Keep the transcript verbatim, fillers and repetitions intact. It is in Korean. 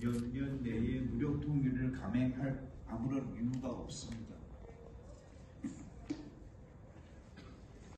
몇 년 내에 무력 통일을 감행할 아무런 이유가 없습니다.